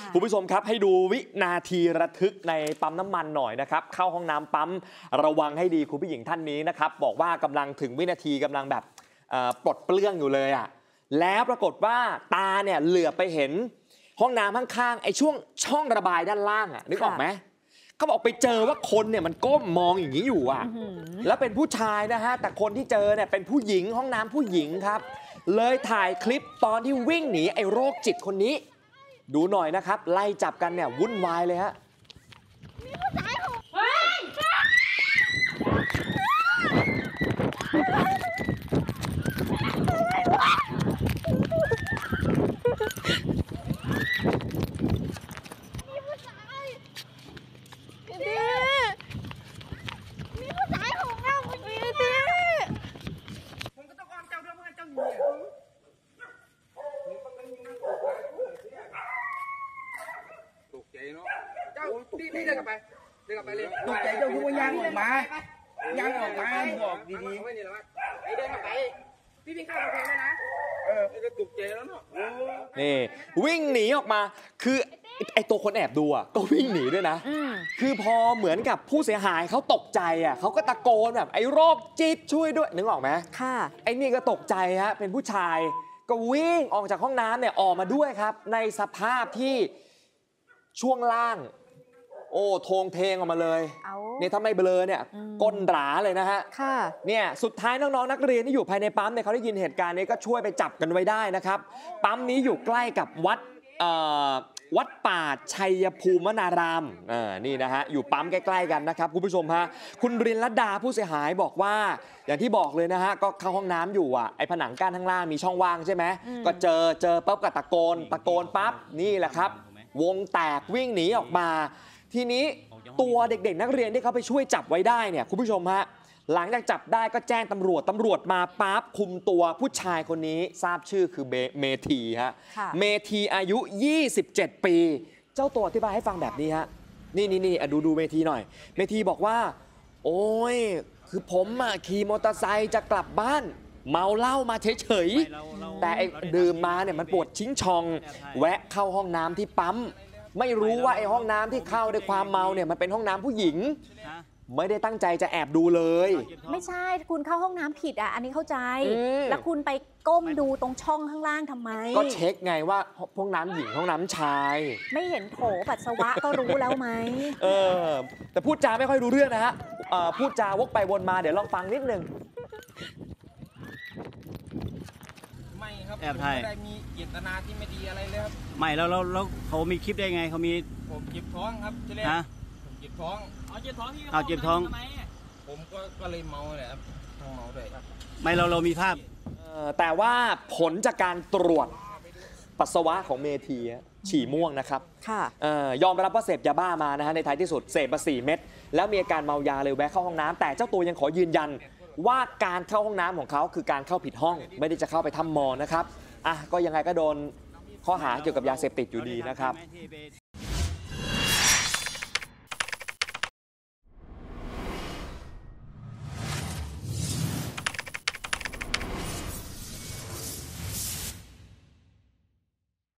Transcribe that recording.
คุณผู้ชมครับให้ดูวินาทีระทึกในปั๊มน้ำมันหน่อยนะครับเข้าห้องน้ำปั๊มระวังให้ดีคุณผู้หญิงท่านนี้นะครับบอกว่ากำลังถึงวินาทีกำลังแบบปลดเปลื้องอยู่เลยอ่ะแล้วปรากฏว่าตาเนี่ยเหลือไปเห็นห้องน้ำข้างๆไอ้ช่องระบายด้านล่างอ่ะนึกออกไหมเขาบอกไปเจอว่าคนเนี่ยมันก้มมองอย่างนี้อยู่อ่ะแล้วเป็นผู้ชายนะฮะแต่คนที่เจอเนี่ยเป็นผู้หญิงห้องน้ำผู้หญิงครับเลยถ่ายคลิปตอนที่วิ่งหนีไอ้โรคจิตคนนี้ดูหน่อยนะครับไล่จับกันเนี่ยวุ่นวายเลยฮะนี่เดินกลับไปเลยตกใจเจ้าคือว่าย่างออกมาบอกดีๆไม่นี่หรอวะไอ้เดินกลับไปพี่วิ่งข้ามกำแพงได้นะก็ตกใจแล้วเนาะนี่วิ่งหนีออกมาคือไอ้ตัวคนแอบดูอ่ะก็วิ่งหนีด้วยนะคือพอเหมือนกับผู้เสียหายเขาตกใจอ่ะเขาก็ตะโกนแบบไอ้โรคจิตช่วยด้วยนึกออกไหมค่ะไอ้นี่ก็ตกใจฮะเป็นผู้ชายก็วิ่งออกจากห้องน้ำเนี่ยออกมาด้วยครับในสภาพที่ช่วงล่างโอ้โทงเทงออกมาเลยเนี่ยถ้าไม่เบลอเนี่ยก้นหราเลยนะฮะเนี่ยสุดท้ายน้องๆนักเรียนที่อยู่ภายในปั๊มเนี่ยเขาได้ยินเหตุการณ์นี้ก็ช่วยไปจับกันไว้ได้นะครับปั๊มนี้อยู่ใกล้กับวัดป่าชัยภูมิวนารามนี่นะฮะอยู่ปั๊มใกล้ๆกันนะครับคุณผู้ชมฮะคุณรินลัดดาผู้เสียหายบอกว่าอย่างที่บอกเลยนะฮะก็เข้าห้องน้ำอยู่อ่ะไอ้ผนังกั้นข้างล่างมีช่องว่างใช่ไหมก็เจอปั๊บก็ตะโกนปั๊บนี่แหละครับวงแตกวิ่งหนีออกมาทีนี้ตัวเด็กๆนักเรียนที่เขาไปช่วยจับไว้ได้เนี่ยคุณผู้ชมฮะหลังจากจับได้ก็แจ้งตำรวจมาปั๊บคุมตัวผู้ชายคนนี้ทราบชื่อคือเมธีฮะเมธีอายุ27ปีเจ้าตัวอธิบายให้ฟังแบบนี้ฮะนี่ดูเมธีหน่อยเมธีบอกว่าโอ้ยคือผมขี่มอเตอร์ไซค์จะกลับบ้านเมาเหล้ามาเฉยๆแต่ไอ้ดื่มมาเนี่ยมันปวดชิงชองแวะเข้าห้องน้ำที่ปั๊มไม่รู้ว่าไอ้ห้องน้ำที่เข้าด้วยความเมาเนี่ยมันเป็นห้องน้ำผู้หญิงไม่ได้ตั้งใจจะแอบดูเลยไม่ใช่คุณเข้าห้องน้ำผิดอันนี้เข้าใจแล้วคุณไปก้มดูตรงช่องข้างล่างทำไมก็เช็คไงว่าห้องน้ำหญิงห้องน้ำชายไม่เห็นโถปัสสาวะก็รู้แล้วไหมแต่พูดจาไม่ค่อยรู้เรื่องนะฮะพูดจาวกไปวนมาเดี๋ยวลองฟังนิดนึงไม่ครับไม่ได้มีเจตนาที่ไม่ดีอะไรเลยครับไม่แล้วเขามีคลิปได้ไงเขามีผมเจ็บท้องครับที่แรกผมเจ็บท้องเจ็บท้องผมก็เลยเมาเลยครับเมาด้วยครับไม่เรามีภาพแต่ว่าผลจากการตรวจปัสสาวะของเมธีฉี่ม่วงนะครับยอมรับว่าเสพยาบ้ามานะฮะในท้ายที่สุดเสพมา4 เม็ดแล้วมีอาการเมายาเลยแวะเข้าห้องน้ำแต่เจ้าตัวยังขอยืนยันว่าการเข้าห้องน้ำของเขาคือการเข้าผิดห้องไม่ได้จะเข้าไปทำมอนะครับก็ยังไงก็โดนข้อหาเกี่ยวกับยาเสพติดอยู่ดีนะครับ